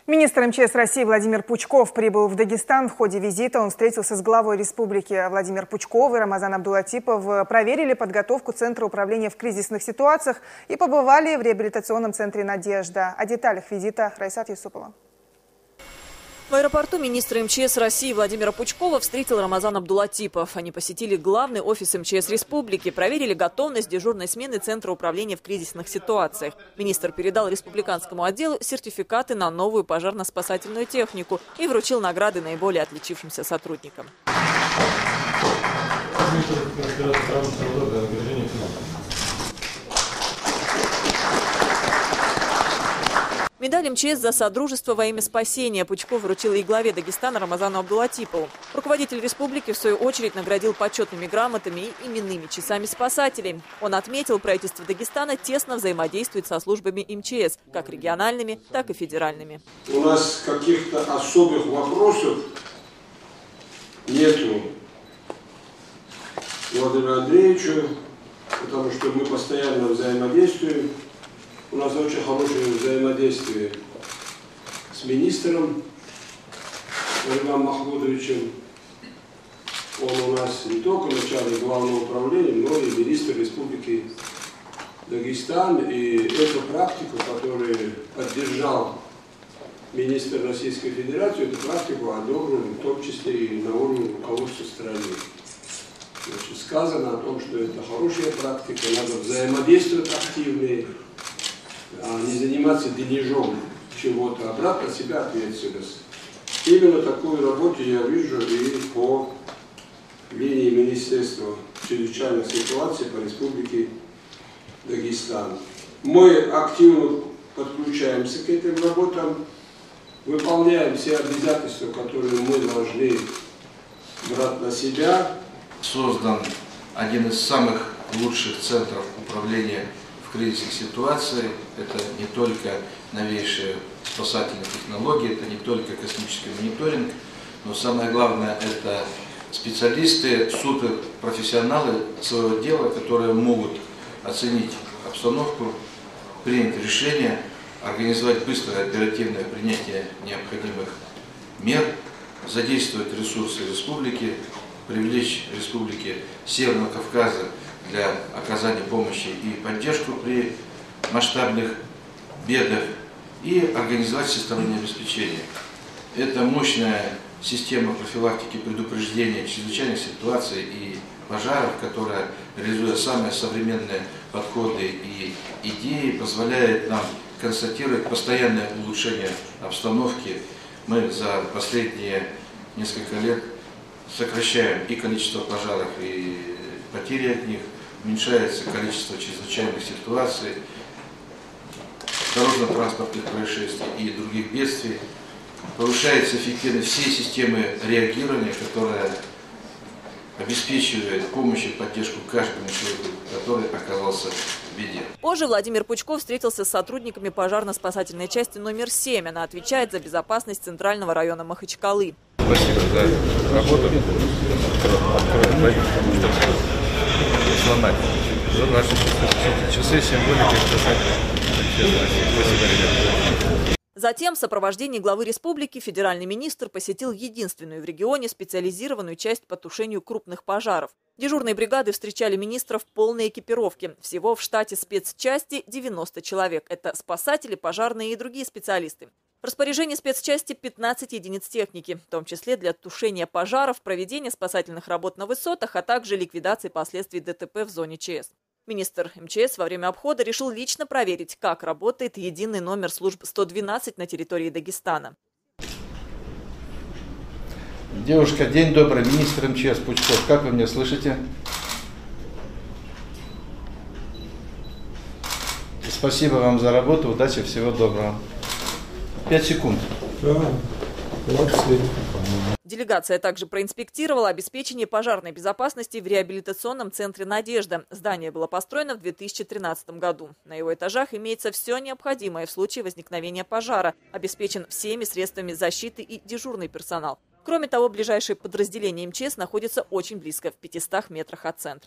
Министр МЧС России Владимир Пучков прибыл в Дагестан. В ходе визита он встретился с главой республики. Владимир Пучков и Рамазан Абдулатипов проверили подготовку Центра управления в кризисных ситуациях и побывали в реабилитационном центре «Надежда». О деталях визита Раисат Юсупова. В аэропорту министра МЧС России Владимира Пучкова встретил Рамазан Абдулатипов. Они посетили главный офис МЧС республики, проверили готовность дежурной смены Центра управления в кризисных ситуациях. Министр передал республиканскому отделу сертификаты на новую пожарно-спасательную технику и вручил награды наиболее отличившимся сотрудникам. Медаль МЧС за содружество во имя спасения Пучков вручил и главе Дагестана Рамазану Абдулатипову. Руководитель республики, в свою очередь, наградил почетными грамотами и именными часами спасателей. Он отметил, правительство Дагестана тесно взаимодействует со службами МЧС, как региональными, так и федеральными. У нас каких-то особых вопросов нету Владимиру Андреевичу, потому что мы постоянно взаимодействуем. У нас очень хорошее взаимодействие с министром Римом Махмудовичем. Он у нас не только начальник главного управления, но и министр Республики Дагестан. И эту практику, которую поддержал министр Российской Федерации, эту практику одобрили в том числе и на уровне руководства страны. Значит, сказано о том, что это хорошая практика, надо взаимодействовать активнее, а не заниматься дележом чего-то, обратно от себя ответственность. Именно такую работу я вижу и по линии Министерства чрезвычайных ситуаций по Республике Дагестан. Мы активно подключаемся к этим работам, выполняем все обязательства, которые мы должны брать на себя. Создан один из самых лучших центров управления в кризисных ситуациях. Это не только новейшие спасательные технологии, это не только космический мониторинг, но самое главное – это специалисты, суперпрофессионалы своего дела, которые могут оценить обстановку, принять решение, организовать быстрое оперативное принятие необходимых мер, задействовать ресурсы республики, привлечь республики Северного Кавказа для оказания помощи и поддержку при масштабных бедах и организовать системное обеспечение. Это мощная система профилактики, предупреждения чрезвычайных ситуаций и пожаров, которая, реализуя самые современные подходы и идеи, позволяет нам констатировать постоянное улучшение обстановки. Мы за последние несколько лет сокращаем и количество пожаров, и потери от них, уменьшается количество чрезвычайных ситуаций, дорожно-транспортных происшествий и других бедствий, повышается эффективность всей системы реагирования, которая обеспечивает помощь и поддержку каждому человеку, который оказался в беде. Позже Владимир Пучков встретился с сотрудниками пожарно-спасательной части номер 7. Она отвечает за безопасность Центрального района Махачкалы. Спасибо за работу, которую сломать. За наши часы, символики. Спасибо, ребята. Затем в сопровождении главы республики федеральный министр посетил единственную в регионе специализированную часть по тушению крупных пожаров. Дежурные бригады встречали министра в полной экипировке. Всего в штате спецчасти 90 человек. Это спасатели, пожарные и другие специалисты. В распоряжении спецчасти 15 единиц техники, в том числе для тушения пожаров, проведения спасательных работ на высотах, а также ликвидации последствий ДТП в зоне ЧС. Министр МЧС во время обхода решил лично проверить, как работает единый номер служб 112 на территории Дагестана. Девушка, день добрый, министр МЧС Пучков. Как вы меня слышите? Спасибо вам за работу, удачи, всего доброго. 5 секунд. Делегация также проинспектировала обеспечение пожарной безопасности в реабилитационном центре «Надежда». Здание было построено в 2013 году. На его этажах имеется все необходимое в случае возникновения пожара. Обеспечен всеми средствами защиты и дежурный персонал. Кроме того, ближайшее подразделение МЧС находится очень близко, в 500 метрах от центра.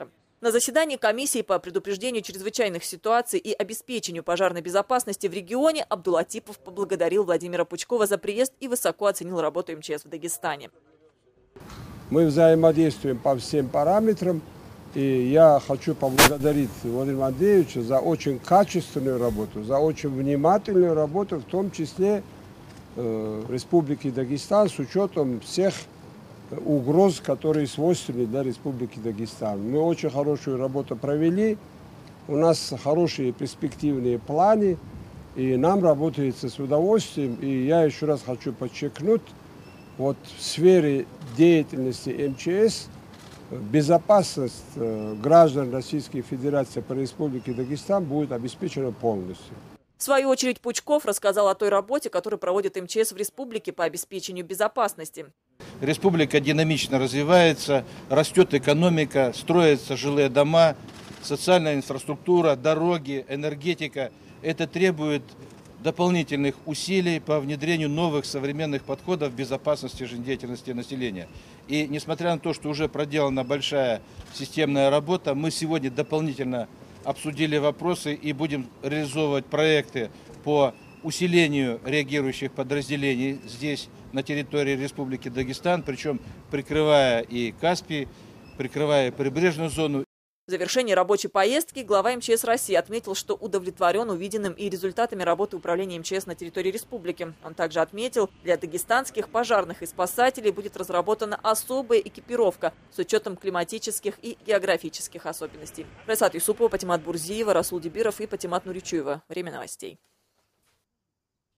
На заседании комиссии по предупреждению чрезвычайных ситуаций и обеспечению пожарной безопасности в регионе Абдулатипов поблагодарил Владимира Пучкова за приезд и высоко оценил работу МЧС в Дагестане. Мы взаимодействуем по всем параметрам, и я хочу поблагодарить Владимира Андреевича за очень качественную работу, за очень внимательную работу, в том числе Республики Дагестан, с учетом всех угроз, которые свойственны для Республики Дагестан. Мы очень хорошую работу провели, у нас хорошие перспективные планы, и нам работается с удовольствием. И я еще раз хочу подчеркнуть, вот в сфере деятельности МЧС безопасность граждан Российской Федерации по Республике Дагестан будет обеспечена полностью. В свою очередь Пучков рассказал о той работе, которую проводит МЧС в республике по обеспечению безопасности. Республика динамично развивается, растет экономика, строятся жилые дома, социальная инфраструктура, дороги, энергетика. Это требует дополнительных усилий по внедрению новых современных подходов к безопасности жизнедеятельности населения. И несмотря на то, что уже проделана большая системная работа, мы сегодня дополнительно обсудили вопросы и будем реализовывать проекты по усилению реагирующих подразделений здесь, на территории Республики Дагестан, причем прикрывая и Каспий, прикрывая прибрежную зону. В завершении рабочей поездки глава МЧС России отметил, что удовлетворен увиденным и результатами работы управления МЧС на территории республики. Он также отметил, для дагестанских пожарных и спасателей будет разработана особая экипировка с учетом климатических и географических особенностей. Раисат Юсупова, Патимат Бурзиева, Расул Дибиров и Патимат Нуричуева. Время новостей.